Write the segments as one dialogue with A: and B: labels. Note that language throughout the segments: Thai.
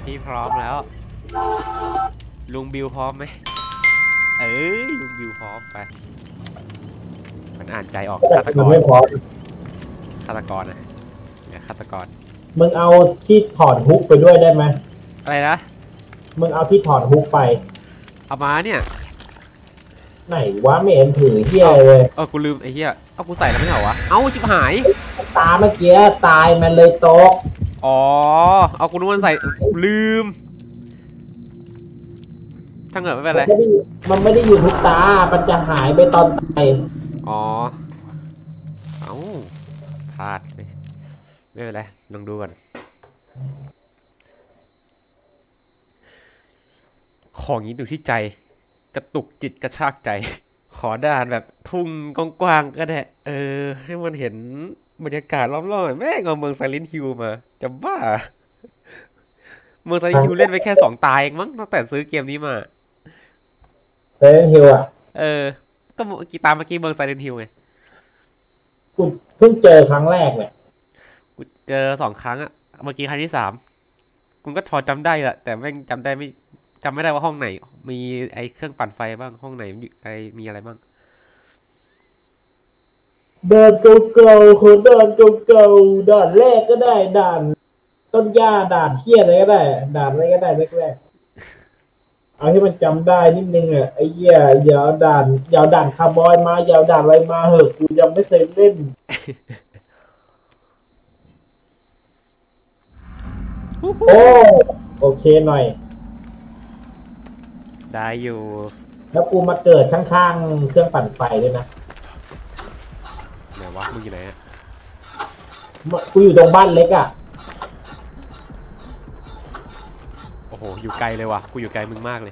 A: พี่พร้อมแล้วลุงบิวพร้อมไหมลุงบิวพร้อมไปมันอ่านใจออกฆาตกร
B: ไม่พอ
A: ฆาตกรนะเนี่ยฆาตกร
B: มึงเอาที่ถอดฮุกไปด้วยได้ไหม
A: อะไรนะ
B: มึงเอาที่ถอดฮุกไป
A: เอามาเนี่ย
B: ไหนวะไม่เห็นถือเฮียเลย
A: กูลืมไอ้เฮียเอากูใส่แล้วไม่เหรอวะเอาชิบหาย
B: ตาเมื่อกี้ตายมันเลยโต๊ะ
A: อ๋อเอากูนึกว่าใส่ลืมช่างเหอะไม่เป็นไร
B: มันไม่ได้อยู่ทุกตามันจะหายไปตอนตาย
A: อ๋อเอาพลาดไปไม่เป็นไรลองดูก่อนของนี้ดูที่ใจกระตุกจิตกระชากใจขอด่านแบบทุ่งกว้างๆก็ได้ให้มันเห็นบรรยากาศล้อมๆแม่งเอาเมืองไซเลนต์ฮิลมาจะบ้าเมืองไซเลนต์ฮิลเล่นไปแค่2 ตาเองมั้งตั้งแต่ซื้อเกมนี้มา
B: ไซเลนต์ฮิลอ่ะ
A: ก็กี่ตาเมื่อกี้เมืองไซเลนต์ฮิลไง
B: กูเพิ่งเจอครั้งแรกเนี่ย
A: กูเจอ2 ครั้งอะเมื่อกี้ครั้งที่3คุณก็พอจำได้แหละแต่แม่งจำไม่ได้ว่าห้องไหนมีไอเครื่องปั่นไฟบ้างห้องไหนมีอะไรบ้าง
B: เดินเก่าๆคนเดินเก่าๆด่านแรกก็ได้ด่านต้นหญ้าด่านเขี้ยอะไรก็ได้ด่านอะไรก็ได้แรกๆเอาที่มันจำได้นิดนึงอ่ะไอ้เหี้ยยาวด่านคาร์บอยมายาวด่านอะไรมาเหอะกูยังไม่เคยเล่นโอ้โอเคหน่อย
A: ได้อยู่
B: แล้วกูมาเกิดข้างๆเครื่องปั่นไฟด้วยนะ
A: ไหนวะมึงอยู่ไหนอ่ะ
B: กูอยู่ตรงบ้านเล็กอ่ะ
A: โอ้โหอยู่ไกลเลยว่ะกูอยู่ไกลมึงมากเลย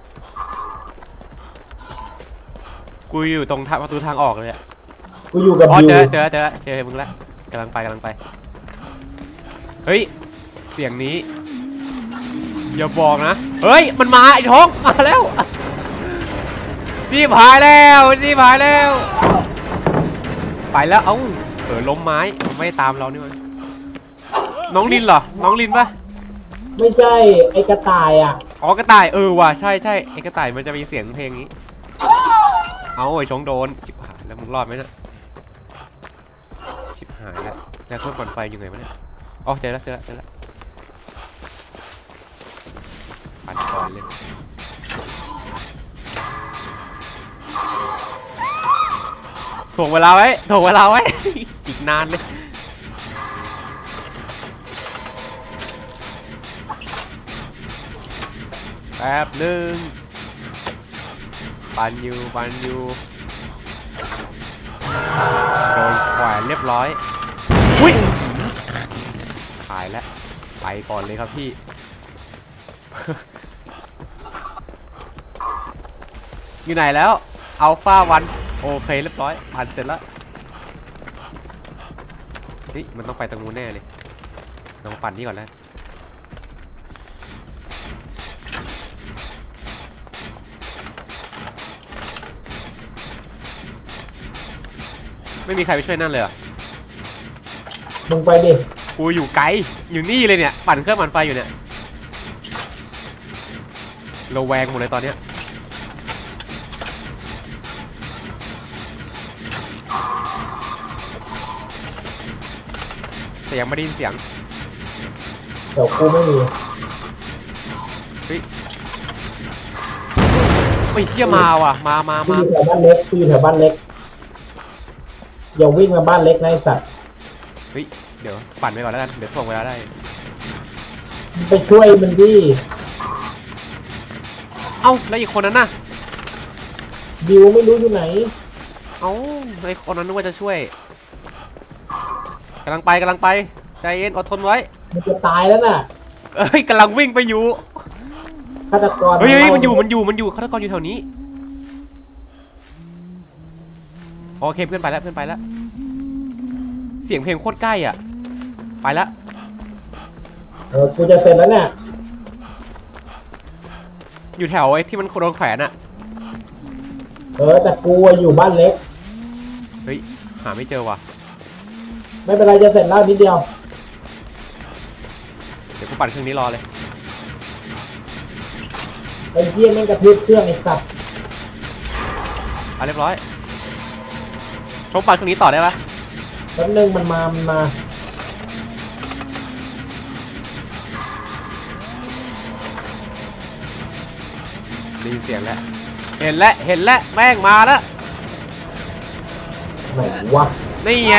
A: กูอยู่ตรงประตูทางออกเลยอ่ะ
B: กูอยู่กับ
A: เจอมึงแล้วกำลังไปเฮ้ยเสียงนี้อย่าบอกนะเฮ้ยมันมาไอ้ท้องมาแล้วชีพหายแล้วไปแล้วล้มไม้มันไม่ตามเรานี่มันน้องลินเหรอน้องลินปะ
B: ไม่ใช่ไอ้กระต่ายอ่ะ
A: อ๋อกระต่ายว่ะใช่ไอ้กระต่ายมันจะมีเสียงเพลงนี้ไอ้ชงโดนชิบหายแล้วมึงรอดไหมเนี่ยชิบหายแล้วเครื่องปั่นไฟอยู่ไหนวะเนี่ยเจอแล้วปั่นก่อนเลยถ่วงเวลาไว้อีกนานเลยแป๊บนึงปันอยู่โดนแขวนเรียบร้อยอุ้ยหายแล้วไปก่อนเลยครับพี่อยู่ไหนแล้วอัลฟาวันโอเคเรียบร้อยผ่านเสร็จแล้วนี่มันต้องไปตรงนู้นแน่เลยลองปั่นนี่ก่อนแล้วไม่มีใครไปช่วยนั่นเลยเหรอ
B: มึงไปดิ
A: กูอยู่ไกลอยู่นี่เลยเนี่ยปั่นเครื่องปั่นไฟอยู่เนี่ยระแวงหมดเลยตอนเนี้ยแต่ยังไม่ได้ยินเสียง
B: เดี๋ยวกูไม่มี
A: ไม่เชี่ยมาว่ะมา
B: กูอยู่แถวบ้านเล็กอย่าวิ่งมาบ้านเล็กนะไอ้สัตว์
A: เดี๋ยวปั่นไปก่อนแล้วกันเดี๋ยวถ่วงเวลาได้
B: ไปช่วยมันดิ
A: แล้วอีกคนนั้นน่ะ
B: ดิวไม่รู้อยู่ไหน
A: ไอ้คนนั้นนึกว่าจะช่วยกำลังไปใจเย็นอดทนไว้
B: มันจะตายแล้วน่ะ
A: กำลังวิ่งไปอยู่
B: ฆาตกร
A: มันอยู่ฆาตกรอยู่แถวนี้โอเคเพื่อนไปแล้วเสียงเพลงโคตรใกล้อ่ะไปแล้ว
B: กูจะเสร็จแล้วเนี่ย
A: อยู่แถวไอ้ที่มันโดนแขวนอ่ะ
B: แต่กูอยู่บ้านเล็ก
A: หาไม่เจอว่ะ
B: ไม่เป็นไรจะเสร็จแล้วนิดเดียว
A: เดี๋ยวกูปั่นเครื่องนี้รอเลย
B: ไอ้เหี้ยแม่งกระทืบเครื่องไอ้สัตว์
A: เรียบร้อยชมปั่นเครื่องนี้ต่อได้ปะ
B: แป๊บนึงมันมา
A: ได้ยินเสียงแล้วเห็นแล้วแม่งมาแล้ว
B: ไหนวะ
A: นี่ไง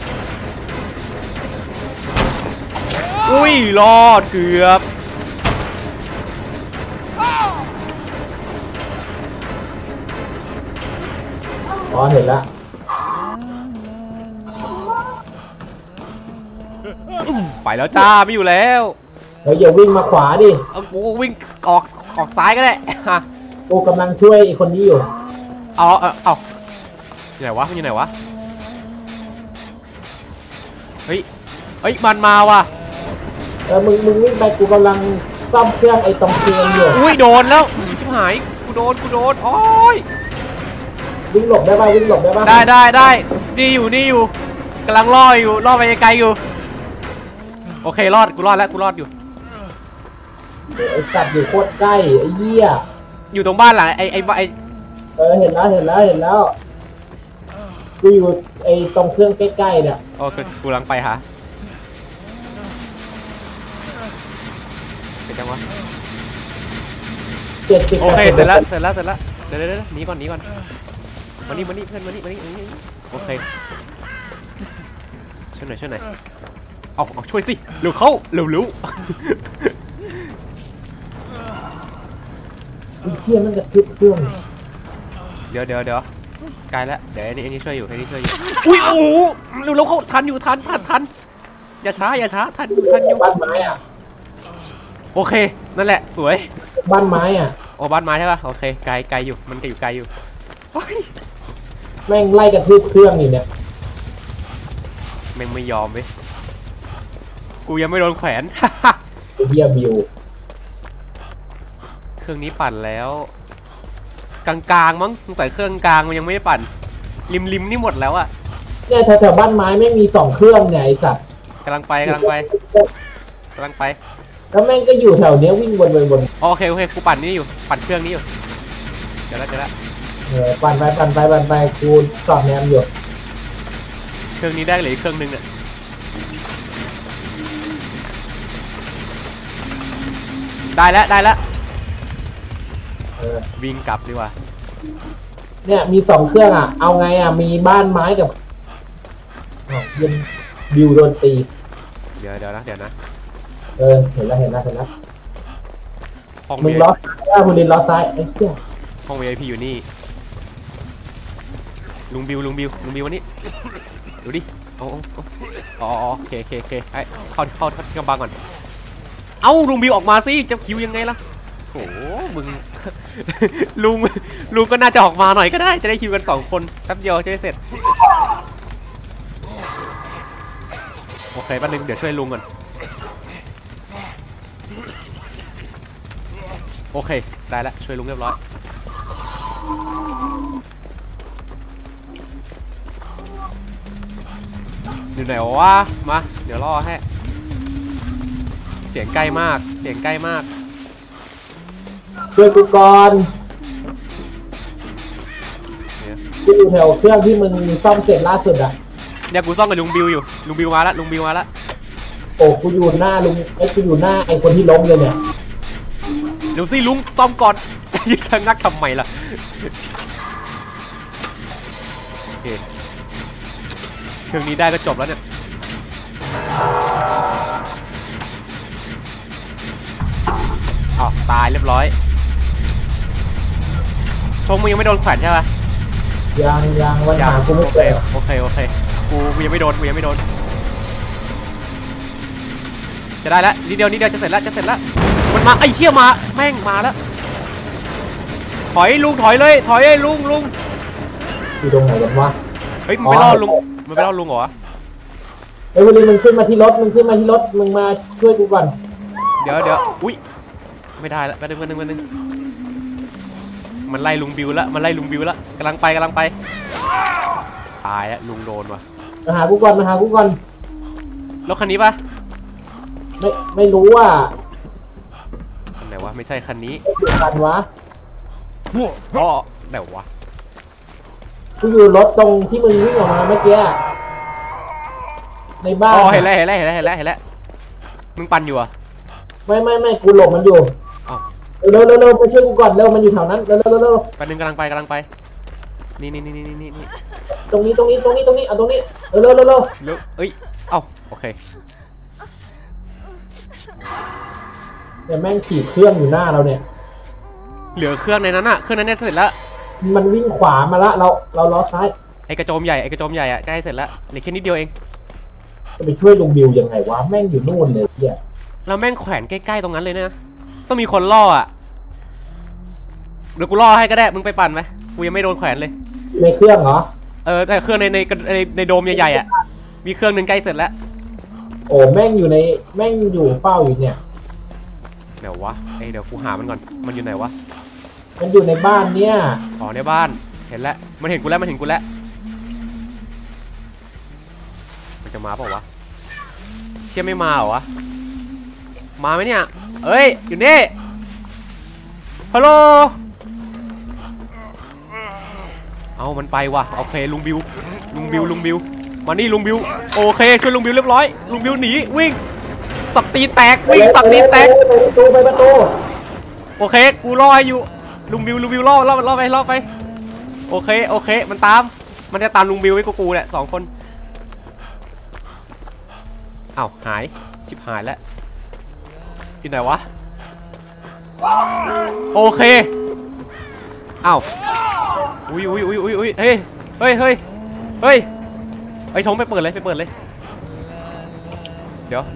A: อุ้ยรอดเกือบ
B: อ๋อเห็นแล้ว
A: ไปแล้วจ้าไม่อยู่แล้ว
B: เฮ้ยอย่าวิ่งมาขวาดิ
A: เอากูวิ่งออกซ้ายก็ได้
B: กูกำลังช่วยไอ้คนนี้อยู่
A: เอาอยู่ไหนวะมันอยู่ไหนวะเฮ้ยมันมาว่ะ
B: มึงวิ่งไปกูกำลังซ่อมเครื่องไอ้ตรงเครื่องอยู่
A: อุ้ยโดนแล้วชิบหายกูโดนโอ้ย
B: วิ่งหลบได้ป่ะวิ่งหลบได้ป่ะ
A: ได้นี่อยู่กำลังล่อไปไกลอยู่โอเครอดกูรอดอยู่
B: ไอ้สัตว์อยู่โคตรใกล้ไอ้เหี้ย
A: อยู่ตรงบ้านหลังไอ้
B: เห็นแล้วกูอยู่ไอ้ตรงเครื่องใกล้ๆเนี่ย
A: โอเคกูกำลังไปหาเป็นจังวะ
B: 70
A: โอเคเสร็จแล้วเดี๋ยวหนีก่อนมานี่เพื่อนมานี่โอเคช่วยหน่อยเอาช่วยสิเร็วเข้าเร็ว
B: ไอ้เหี้ยมันกระทืบเครื่อง
A: เดี๋ยวไกลแล้วเดี๋ยวไอ้นี่ช่วยอยู่อุ้ยโอ้โหเร็วเข้าทันอยู่ทันอย่าช้าทันอยู่
B: บ้านไม้อ่ะ
A: โอเคนั่นแหละสวย
B: บ้านไม้อ่ะ
A: โอ้บ้านไม้ใช่ป่ะโอเคไกลอยู่มันอยู่ไกลอยู่
B: แม่งไล่กระทืบเครื่องนี่เนี่ย
A: แม่งไม่ยอมเว้ยกูยังไม่โดนแขวน
B: เหี้ยบิว
A: เครื่องนี้ปั่นแล้วกลางมั้งสงสัยเครื่องกลางมันยังไม่ได้ปั่นริมนี่หมดแล้วอะ
B: เนี่ยแถวบ้านไม้แม่งมี2เครื่องเนี่ยไอ้สัตว์
A: กำลังไปแล้ว
B: แม่งก็อยู่แถวเนี้ยวิ่งวน
A: โอเคกูปั่นนี่อยู่ปั่นเครื่องนี้อยู่เดี๋ยวละ
B: ปั่นไปกูสอบแนมอยู่
A: เครื่องนี้ได้เลยเครื่องนึงเนี่ยได้แล้ววิ่งกลับดีกว่า
B: เนี่ยมี2เครื่องอ่ะเอาไงอ่ะมีบ้านไม้กับยังบิวโดนตี
A: เดี๋ยวนะ
B: เห็นแล้ว
A: ห้อง
B: มึงล้อซ้ายมึงลินล้อซ้ายไอ้เหี้ย
A: ห้อง VIP อยู่นี่ลุงบิววันนี้ดูดิโอเคไอ้เข้าที่กำบังก่อนเอ้าลุงบิวออกมาสิจะคิวยังไงล่ะโอ้มึง ลุงก็น่าจะออกมาหน่อยก็ได้จะได้คิวกัน2คนแป๊บเดียวจะได้เสร็จโอเคแป๊บนึงเดี๋ยวช่วยลุงก่อนโอเคได้แล้วช่วยลุงเรียบร้อยอยู่ไหนวะมาเดี๋ยวรอให้เสียงใกล้มาก
B: ช่วยกูก่อนกูอยู่แถวเครื่องที่มึงซ่อมเสร็จล่าสุดอ่ะ
A: เนี่ยกูซ่อมกับลุงบิวอยู่ลุงบิวมาแล้ว
B: โอ้กูอยู่หน้าลุงกูอยู่หน้าไอ้คนที่ล้มเลยเนี่ย
A: เดี๋ยวสิลุงซ่อมก่อนจะยึดชะงักทำไมล่ะโอเคเครื่องนี้ได้ก็จบแล้วเนี่ยอ้าวตายเรียบร้อยชงมึงยังไม่โดนแขวนใช่ปะ
B: ยังวันหากูไม่เจอ
A: โอเคกูยังไม่โดนจะได้แล้วนิดเดียวจะเสร็จแล้วมันมาไอ้เหี้ยมาแม่งมาแล้วถอยลุงถอยเลยลุง
B: อยู่ตรงไหนกันวะ
A: เฮ้ยมันไปล่อลุงเหรอ
B: เฮ้ยวันนี้มึงขึ้นมาที่รถมึงมาช่วยกูก่อน
A: เดี๋ยวอุ้ยไม่ได้แล้วแป๊บนึงมันไล่ลุงบิวแล้วกำลังไปตายแล้วลุงโดนว่ะ
B: มาหากูก่อน
A: รถคันนี้ปะ
B: ไม่รู้ว่า
A: คันไหนวะไม่ใช่คันนี้
B: คันวะ
A: อ๋อไหนวะ
B: กูอยู่รถตรงที่มึงวิ่งออกมาเมื่อกี้ในบ้าน
A: อ๋อเห็นแล้วมึงปั่นอยู่อ่ะ
B: ไม่กูหลบมันอยู่
A: อ้าว
B: เร็วไปช่วยกูก่อนเร็วมันอยู่แถวนั้นเร็ว
A: แป๊บนึงกำลังไปนี่
B: ตรงนี้เอาตรงนี้เร็ว
A: เร็วเอ้ยเอ้าโอเค
B: เดี๋ยวแม่งขี่เครื่องอยู่หน้าเราเนี่ย
A: เหลือเครื่องในนั้นอ่ะเครื่องนั้นเนี่ยเสร็จแล้ว
B: มันวิ่งขวามาละเราล้อซ้าย
A: ไอกระโจมใหญ่อ่ะใกล้เสร็จแล้วเหลือแค่นิดเดียวเอง
B: จะไปช่วยลุงบิวยังไงวะแม่งอยู่นู่นเลยเนี่ย
A: เราแม่งแขวนใกล้ๆตรงนั้นเลยนะต้องมีคนล่ออ่ะเดี๋ยวกูล่อให้ก็ได้มึงไปปั่นไหมกูยังไม่โดนแขวนเลย
B: ในเครื่องเหรอ
A: แต่เครื่องในโดมใหญ่ๆอ่ะมีเครื่องหนึ่งใกล้เสร็จแล้ว
B: โอ้แม่งอยู่เฝ้าอยู่เนี่ย
A: เดี๋ยววะเดี๋ยวกูหามันก่อนมันอยู่ไหนวะ
B: มันอยู่ในบ้านเนี่ย
A: อ๋อในบ้านเห็นแล้วมันเห็นกูแล้วมันจะมาเปล่าวะเชี่ยไม่มาเหรอวะมาไหมเนี่ยเอ้ยอยู่นี่ฮัลโหลเอามันไปว่ะโอเคลุงบิวมานี่ลุงบิวโอเคช่วยลุงบิวเรียบร้อยลุงบิวหนีวิ่งสับตีแตกวิ่งสับตีแตก
B: ไปประตู
A: โอเคกูล่อให้อยู่ลุงบิวล่อไปโอเคมันจะตามลุงบิวไว้กูเนี่ย2 คนอ้าวหายชิบหายแล้วอยู่ไหนวะโอเคอ้าวอุ้ยเฮ้ยไอ้ชงไปเปิดเลยเดี๋ยว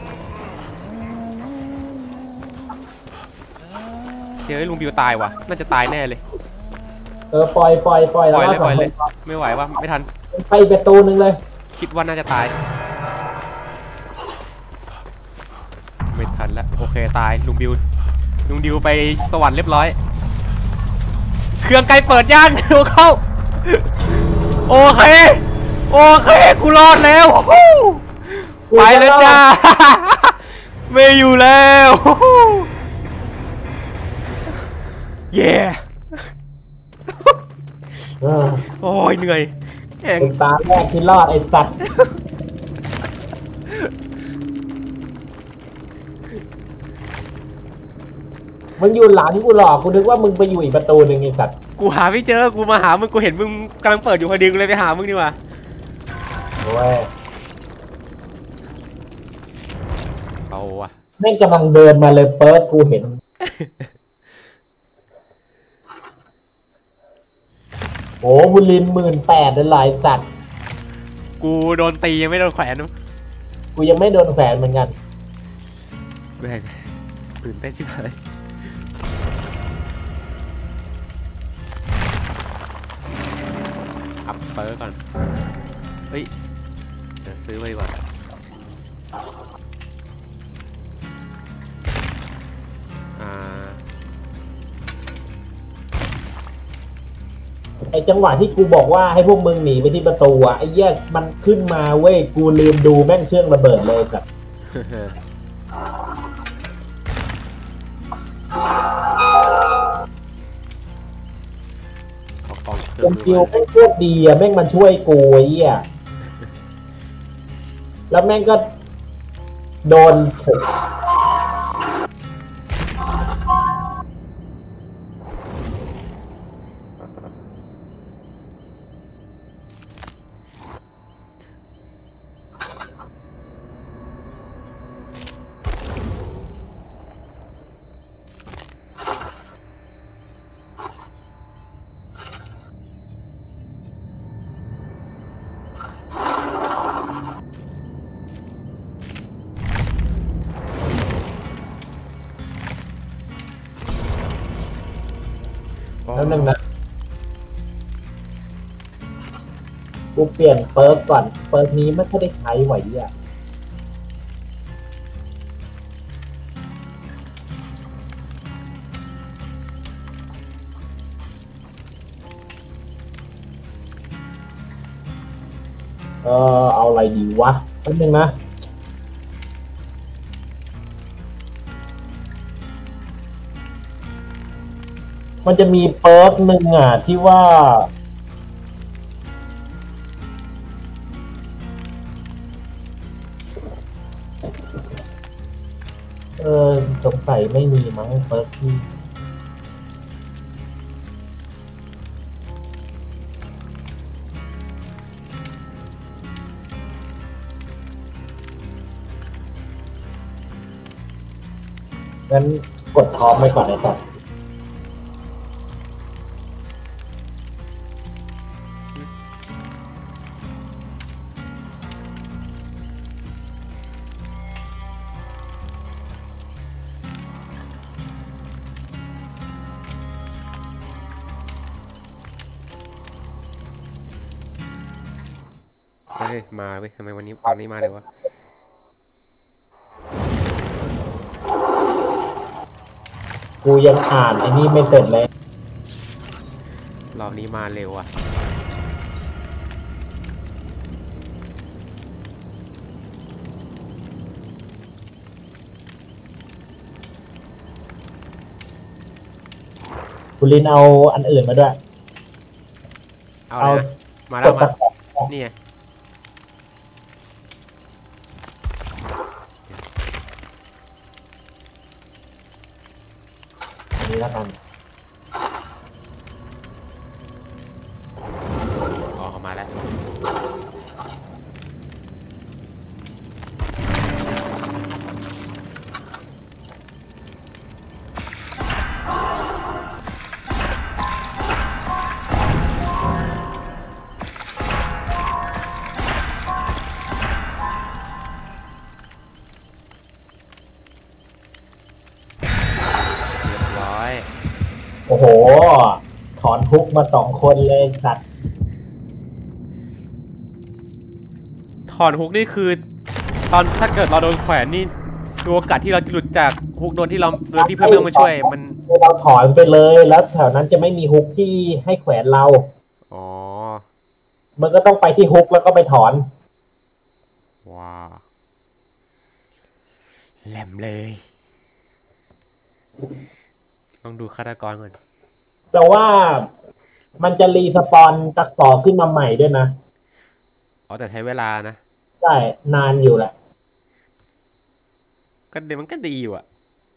A: เชื่อลุงบิวตายว่ะน่าจะตายแน่เลย
B: ปล่อย
A: เลยไม่ไหวว่ะไม่ทัน
B: ไปประตูนึงเลย
A: คิดว่าน่าจะตายไม่ทันแล้วโอเคตายลุงดิวไปสวรรค์เรียบร้อยเครื่องไกลเปิดย่างดูเข้าโอเคกูรอดแล้วไปแล้วจ้าไม่อยู่แล้วเย่โอ้ยเหนื่อย
B: เป็นตาแรกที่รอดไอ้สัตว์มึงอยู่หลังกูหรอกกูนึกว่ามึงไปอยู่อีกประตูหนึ่งไอ้สัตว์
A: กูหาไม่เจอกูมาหามึงกูเห็นมึงกำลังเปิดอยู่พอดีกูเลยไปหามึงดีกว่า
B: โอ้ย
A: เอาวะ
B: แม่งกำลังเดินมาเลยเปิดกูเห็นโอ้บุริน18,000เลยหลายสัตว์
A: กูโดนตียังไม่โดนแขวน
B: กูยังไม่โดนแขวนเหมือนกัน
A: แม่งตื่นเต้นชิบหายอัพเปิดก่อนเฮ้ยเดี๋ยวซื้อไว้ก่อน
B: ไอ้จังหวะที่กูบอกว่าให้พวกมึงหนีไปที่ประตูอ่ะไอ้แยกมันขึ้นมาเว้ยกูลืมดูแม่งเครื่องระเบิดเลยครับคนคิวแม่งโคตรดีอ่ะแม่งมันช่วยกูไอ้เหี้ยแล้วแม่งก็โดนถูกแล้วนึงนะกูเปลี่ยนเปิร์กก่อนเปิร์กนี้ไม่ค่อยได้ใช้ไหวอ่ะเอาอะไรดีวะแป๊บนึงนะมันจะมีเปิร์กหนึ่งอ่ะที่ว่าสงสัยไม่มีมั้งเปิร์กที่งั้นกดท็อปไปก่อนเลยครับ
A: เฮ้ยมาเว้ยทำไมวันนี้ตอนนี้มาเลยวะ
B: กูยังอ่านไอ้นี่ไม่เสร็จเลย
A: รอบนี้มาเร็วอ่ะ
B: คุณลินเอาอันอื่นมาด้วย
A: เอาเลยนะมาแล้วมานี่ไง
B: อันนี้แล้วกัน
A: ออกมาแล้ว
B: โอ้โหถอนทุกมา2 คนเลยสัตว์
A: ถอนฮุกนี่คือตอนถ้าเกิดเราโดนแขวนนี่ดูโอกาสที่เราจะหลุดจากฮุกโดนที่เพื่อนไม่มาช่วยมัน
B: เราถอนไปเลยแล้วแถวนั้นจะไม่มีฮุกที่ให้แขวนเรา
A: อ๋อ
B: มันก็ต้องไปที่ฮุกแล้วก็ไปถอน
A: ว้าแหลมเลยต้องดูฆาตกรก่อน
B: แต่ว่ามันจะรีสปอนตักต่อขึ้นมาใหม่ด้วยนะ
A: อ๋อแต่ใช้เวลานะ
B: ใช่นานอยู่แหละ
A: ก็เดี๋ยวมันก็ดีอยู่อ่ะ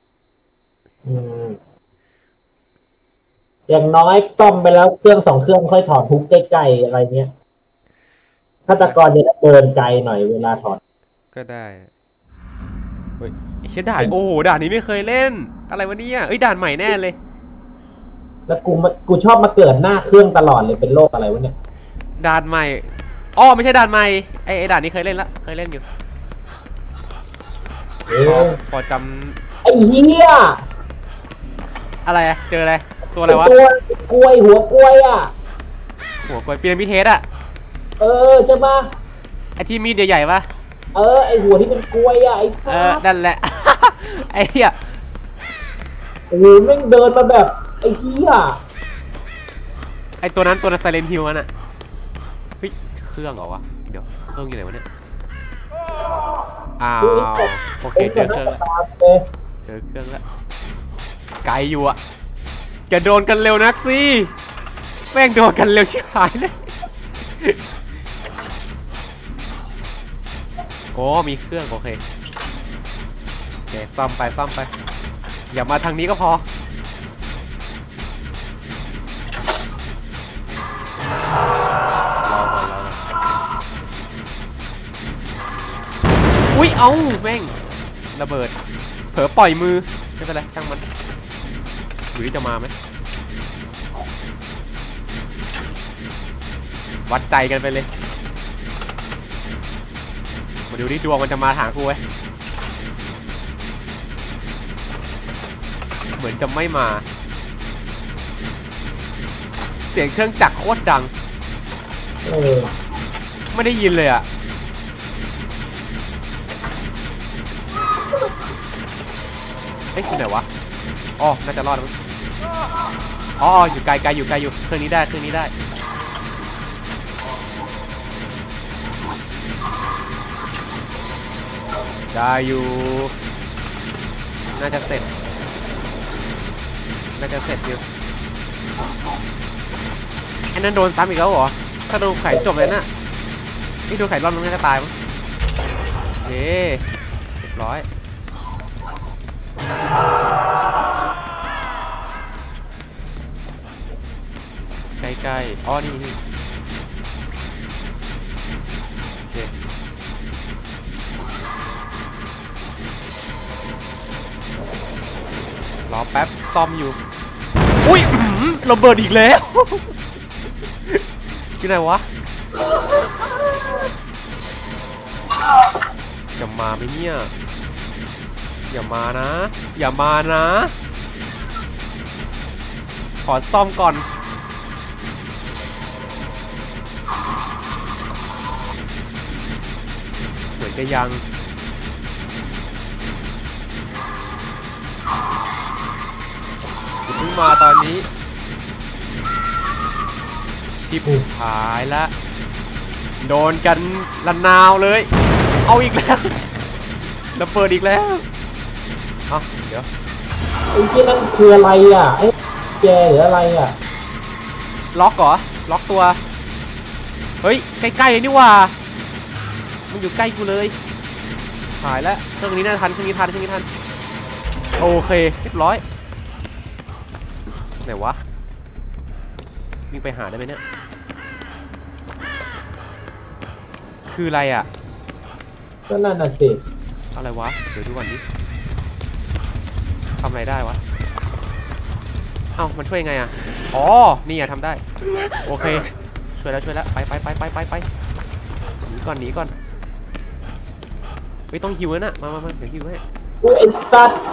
B: อย่างน้อยซ่อมไปแล้วเครื่อง2 เครื่องค่อยถอดทุกใกล้ๆอะไรเงี้ยฆาตกรจะได้เดินไกลหน่อยเวลาถอด
A: ก็ได้เฮ้ยไอ้เชี่ยด่านโอ้โหด่านนี้ไม่เคยเล่นอะไรวะเนี่ยเอ้ยด่านใหม่แน่เลย
B: แล้วกูชอบมาเกิดหน้าเครื่องตลอดเลยเป็นโรคอะไรวะเนี่ย
A: ด่านใหม่อ๋อไม่ใช่ด่านใหม่ไอ้ด่านนี้เคยเล่นละเคยเล่นอยู่พอจ
B: ำไอ้เหี้ย
A: อะไรเจออะไรตัวอะไรวะ
B: ตัวกล้วยหัวกล้วยอ่ะ
A: หัวกล้วยปีนพิเทสอ่ะ
B: ใช่ปะ
A: ไอ้ที่มีดใหญ่ๆปะ
B: ไอ้หัวที่เป็นกล้วยอ่ะไอ้
A: นั่นแหละไอ้เหี้ย
B: โอ้โหแม่งเดินมาแบบไอ้เหี้ย
A: ไอ้ตัวนั้นไซเลนฮิลน่ะเฮ้ยเครื่องเหรอวะเดี๋ยวเครื่องอยู่ไหนวะเนี่ยอ้าวโอเคเจอเครื่องแล้วไกลอยู่อะจะโดนกันเร็วนักสิแม่งโดนกันเร็วชิบหายเลยโอ้มีเครื่องโอเคซ่อมไปอย่ามาทางนี้ก็พออุ้ยเอาแม่งระเบิดเผลอปล่อยมือไม่เป็นไรช่างมันอยู่ที่จะมาไหมวัดใจกันไปเลยมาดูดิดวงมันจะมาหากูไว้เหมือนจะไม่มาเสียงเครื่องจักรโคตรดังไม่ได้ยินเลยอ่ะเอ๊ะอยู่ไหนวะอ๋อน่าจะรอดมั้งอ๋ออยู่ไกลอยู่เครื่องนี้ได้ได้อยู่น่าจะเสร็จอยู่ไอ้นั่นโดนซ้ำอีกแล้วเหรอถ้าโดนไข่จบเลยน่ะนี่โดนไข่รอบนึงก็ตายมั้งเย้เรียบร้อยใกล้ๆอ๋อนี่โอเครอแป๊บซ่อมอยู่อุ้ยระเบิดอีกแล้วที่ไหนวะจะมาไหมเนี่ยอย่ามานะอย่ามานะขอซ่อมก่อนเหมือนจะยังเพิ่งมาตอนนี้ชิบหายละโดนกันระนาวเลยเอาอีกแล้วระเบิดอีกแล้วเดี๋ยว
B: ไอ้ที่นั่นคืออะไรอ่ะไอ้แกหรืออะไรอ่ะ
A: ล็อกเหรอล็อกตัวเฮ้ยใกล้ๆนี่ว่ามันอยู่ใกล้กูเลยหายแล้วเครื่องนี้น่าทันเครื่องนี้ทันโอเคเรียบร้อยไหนวะวิ่งไปหาได้ไหมเนี่ยคืออะไรอ่ะ
B: ก็นั่นน่ะสิ
A: อะไรวะเดี๋ยวดูก่อนดิทำอะไรได้วะเอ้ามันช่วยยังไงอ่ะอ๋อนี่อ่ะทำได้โอเคช่วยแล้วไปหนีก่อนไม่ต้องฮิวแล้วนะมาเดี๋ยวฮิวให้
B: อุ้ยไอ้สัตว์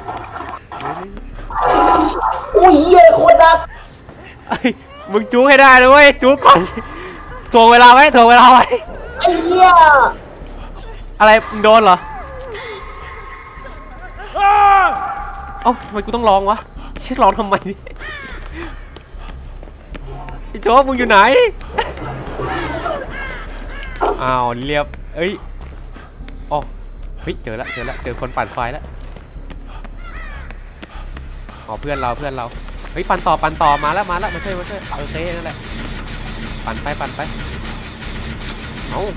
B: อุ้ยเหี้ยโคตรดัก
A: มึงจู๊ให้ได้เลยเว้ยจู๊ก่อนถ่วงเวลาไว้
B: ไอ้เหี้ย
A: อะไรมึงโดนเหรอเอ้าทำไมกูต้องร้องวะเช็ดร้องทำไมไอ้โจ๊กมึงอยู่ไหนอ้าวเรียบเอ้ยอ๋อเฮ้ยเจอคนปั่นไฟแล้วอ๋อเพื่อนเราเฮ้ยปั่นต่อมาแล้วมาช่วยโอเคนั่นแหละปั่นไปเอา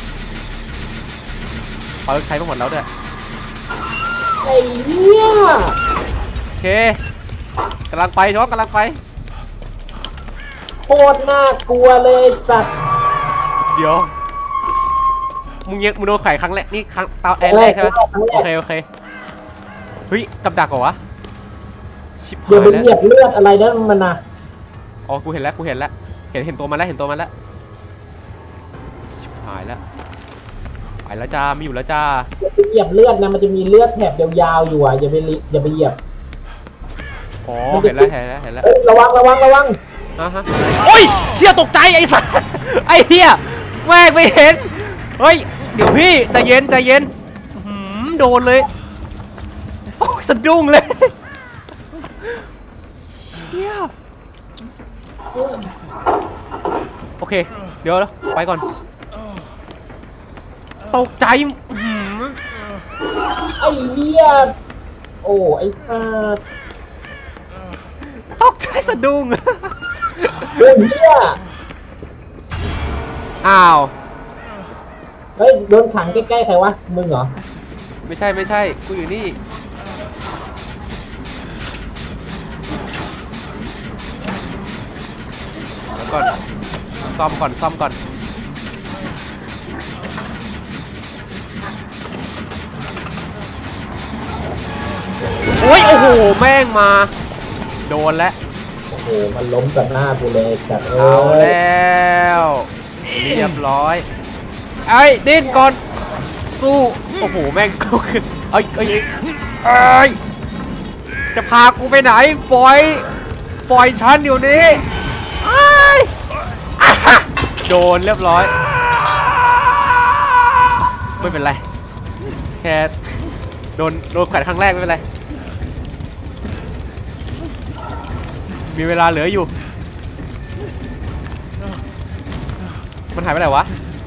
A: ใช้มาหมดแล้วด้วย
B: ไอ้เหี้ย
A: โอเคกำลังไปน้อง
B: โคตรน่ากลัวเลยสัตว์
A: เดี๋ยวมึงโดนไข่ครั้งแรกนี่ครั้งตาแรกใช่ไหมโอเคเฮ้ยกับดักเหรอวะชิบหายแล้ว
B: เดี๋ยวไปเหยียบเลือดอะไรนั่นมันนะ
A: อ๋อกูเห็นแล้วเห็นตัวมันแล้วชิบหายแล้วไปแล้วจ้าไม่อยู่แล้วจ้า
B: เหยียบเลือดนะมันจะมีเลือดแถบยาวๆอยู่อ่ะอย่าไปเหยียบ
A: อ๋อเห็นแล้ว
B: ระวัง
A: ฮะโอ้ยเชี่ยตกใจไอ้สัสไอ้เหี้ยแม่งไม่เห็นเฮ้ยเดี๋ยวพี่ใจเย็นโดนเลยโอ้สะดุ้งเลยเหี้ยโอเคเดี๋ยวไปก่อนตกใจ
B: ไอ้เหี้ยโอ้ไอ้สัส
A: ตกใจสะดุ้ง
B: โอ้เหี้ย
A: อ้าว
B: เฮ้ยโดนขังใกล้ๆใครวะมึงเหรอ
A: ไม่ใช่กูอยู่นี่แล้วก่อนซ่อมก่อนโอ้ยโอ้โหแม่งมาโดนแล้ว
B: โอ้โหมันล้มกับหน้ากูเลยจัด
A: เอาแล้วเรียบร้อยไอ้ดิ้นก่อนสู้โอ้โหแม่งเข้าขึ้นเอ้ยจะพากูไปไหนปล่อยฉันเดี๋ยวนี้โดนเรียบร้อยไม่เป็นไรแค่โดนแขวนครั้งแรกไม่เป็นไรมีเวลาเหลืออยู่มันหายไปไหนวะ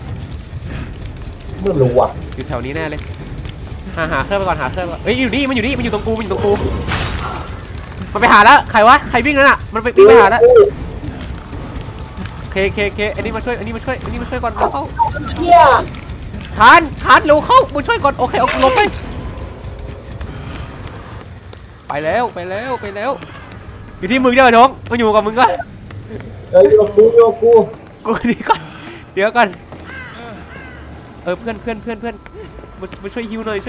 B: ไม่รู้อ่ะ
A: อยู่แถวนี้แน่เลยหาเครื่องไปก่อนเฮ้ยมันอยู่ตรงกูมันไปหาแล้วใครวะใครวิ่งนั่นอ่ะมันไปวิ่งไปหาแล้วเคอันนี้มาช่วยอันนี้มาช่วยก่อนเราเข้า
B: เฮีย
A: คานเร็วเข้ามาช่วยก่อนโอเคเอาลงไปแล้วอยู่ที่มึงใช่ไหมท้องมาอยู่กับมึงก็
B: อยู่กับกู
A: ดีก่อนเดี๋ยวก่อนเพื่อนมาช่วยฮิวหน่อย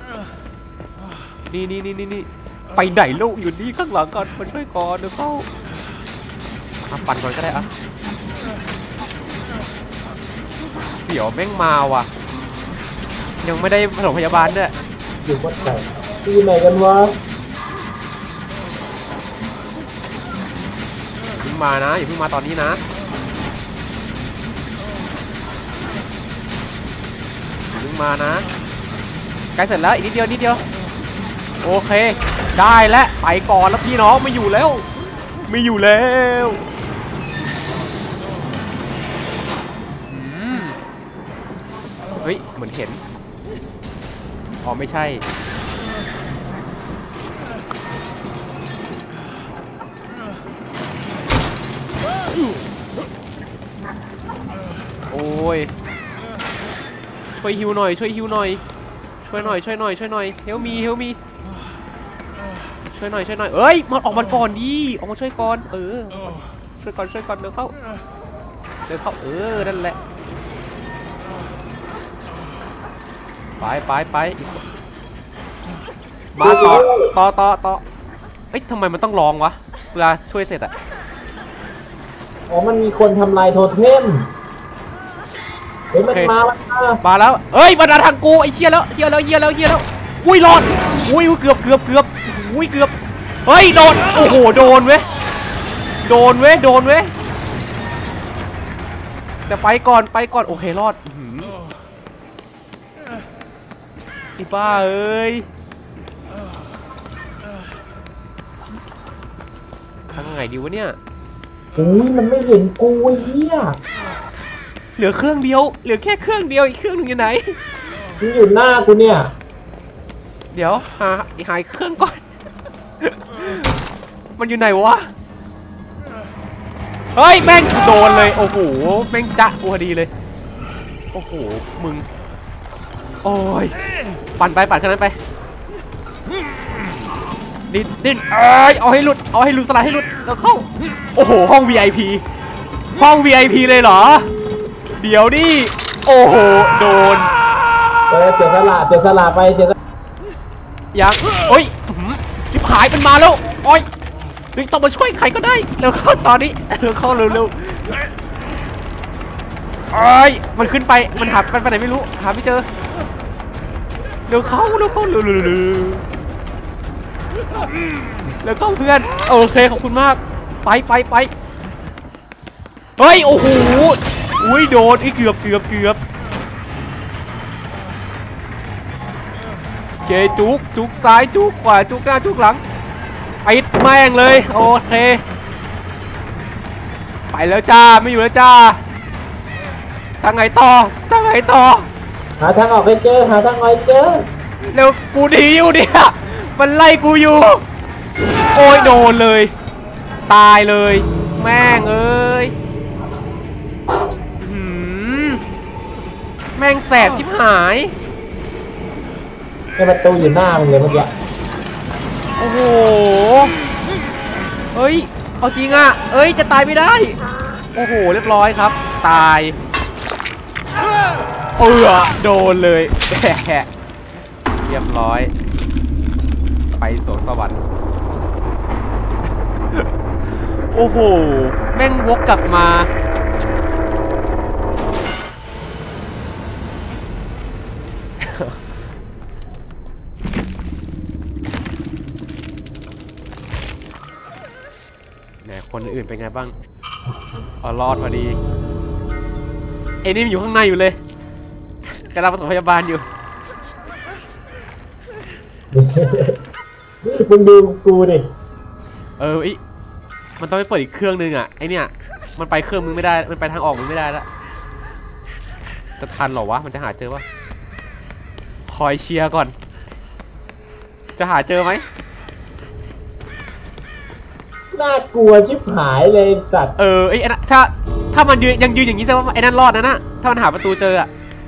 A: นี่ไปไหนลูกอยู่นี่ข้างหลังก่อนมาช่วยก่อนเดี๋ยวเข้าปั่นก่อนก็ได้อะเสี่ยวแม่งมาว่ะยังไม่ได้ผสมพยาบาลด้วย
B: อยู่วัดไหนที่ไหนกันวะ
A: เพิ่งมานะอย่าเพิ่งมาตอนนี้นะเพิ่งมานะใกล้เสร็จแล้วอีกนิดเดียวโอเคได้แล้วไปก่อนแล้วพี่น้องไม่อยู่แล้วเฮ้ยเหมือนเห็นอ๋อไม่ใช่โอ้ยช่วยฮิวหน่อยช่วยหน่อยเฮลมีช่วยหน่อยช่วยหน่อยเอ้ยมันออกมาก่อนดิออกมาช่วยก่อนช่วยก่อนเดี๋ยวเข้านั่นแหละไปมาต่อเอ้ยทำไมมันต้องร้องวะเวลาช่วยเสร็จอะ
B: อ๋อมันมีคนทำลายโทเทมเฮ้ยมันมา
A: แล้วเอ้ยมาทางกูไอ้เหี้ยแล้วอุ้ยรอดอุ้ยเกือบอุ้ยเกือบเฮ้ยโดนโอ้โหโดนเว้ยแต่ไปก่อนโอเครอดอีบ้าเอ้ยทำไงดีวะเนี่ย
B: มันไม่เห็นกูไอ้เหี้ย
A: เหลือเครื่องเดียวแค่เครื่องเดียวอีกเครื่องหนึ่งอยู่ไหน
B: มันอยู่หน้ากูเนี่ย
A: เดี๋ยวหาเครื่องก่อนมันอยู่ไหนวะเฮ้ยแม่งโดนเลยโอ้โหแม่งจะพอดีเลยโอ้โหมึงโอ้ยปั่นขนาดนั้นไปดิ้นเอาให้หลุดสไลด์ให้หลุดแล้วเข้าโอ้โหห้อง VIP เลยเหรอเดี๋ยวดิโอ้โหโดน
B: เสียสละไป
A: ยังโอ้ยจิบหายมันมาแล้วโอ้ยต้องมาช่วยใครก็ได้แล้วเข้าตอนนี้เข้าเร็วโอ้ยมันขึ้นไปมันหาไปไหนไม่รู้หาไม่เจอเร็วเข้าแล้วเข้าเพื่อนโอเคขอบคุณมากไปเฮ้ยโอ้โหอุ้ยโดนเกือบเจจุกซ้ายจุกขวาจุกหน้าจุกหลังปิดแม่งเลยโอเคไปแล้วจ้าไม่อยู่แล้วจ้าทางไหนต่อ
B: หาทางออกให้เจอ
A: เร็วกูดีอยู่เนี่ยมันไล่กูอยู่โอ้ยโดนเลยตายเลยแม่งเอ้ยแม่งแสบชิบหาย
B: ประตูอยู่หน้ามึงเลยเมื่อกี้
A: โอ้โหเฮ้ยเอาจริงอ่ะจะตายไม่ได้โอ้โหเรียบร้อยครับตายโดนเลยเรียบร้อยไปสวงสวรรค์โอ้โหแม่งวกกลับมาคนอื่นเป็นไงบ้างรอดพอดีไอ้นี่มันอยู่ข้างในอยู่เลยกำลังผสมพยาบาลอยู่
B: มึงดูกูดิ
A: มันต้องไปเปิดอีกเครื่องนึงอ่ะไอเนี่ยมันไปเครื่องมึงไม่ได้มันไปทางออกมึงไม่ได้แล้วจะทันหรอวะมันจะหาเจอวะคอยเชียร์ก่อนจะหาเจอไหม
B: น่ากลัวชิบหายเลยสัตว์
A: ไอ้นั่นถ้ามันยังยืนอย่างนี้แสดงว่าไอ้นั่นรอดนะถ้ามันหาประตูเจออะ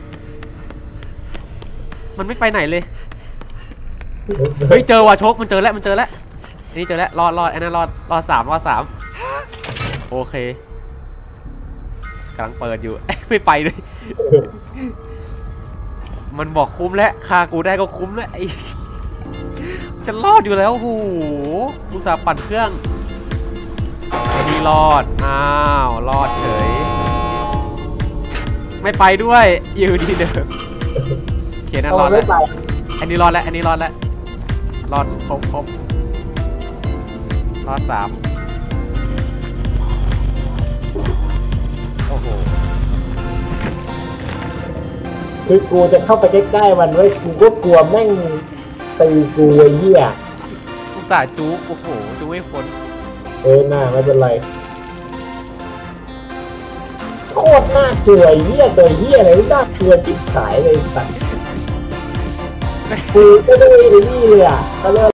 A: มันไม่ไปไหนเลยเฮ้ยเจอว่ะโชคมันเจอแล้วอันนี้เจอแล้วรอดไอ้นั่นรอดสามโอเคกำลังเปิดอยู่ไม่ไปเลยมันบอกคุ้มแล้วฆ่ากูได้ก็คุ้มแล้วไอ้จะรอดอยู่แล้วโอ้โหอุตส่าห์ปั่นเครื่องอันนี้รอดรอดเฉยไม่ไปด้วยอยู่ดีเดิมโอเคนั่นรอดแล้วอันนี้รอดแล้วรอดครบรอด3โอ้โห
B: คือกูจะเข้าไปใกล้ๆมันไว้กูก็กลัวแม่งตีกูไอ้เหี้ย
A: อุตส่าห์จู๊โอ้โหจู๊ไม่พ้น
B: น่าไม่เป็นไรโคตรน่ากลัวไอ้เหี้ยตัวเหี้ยอะไรน่ากลัวจิ๊บหายเลยสัตว์กูก็ได้ไอ้นี่เลยอ่ะ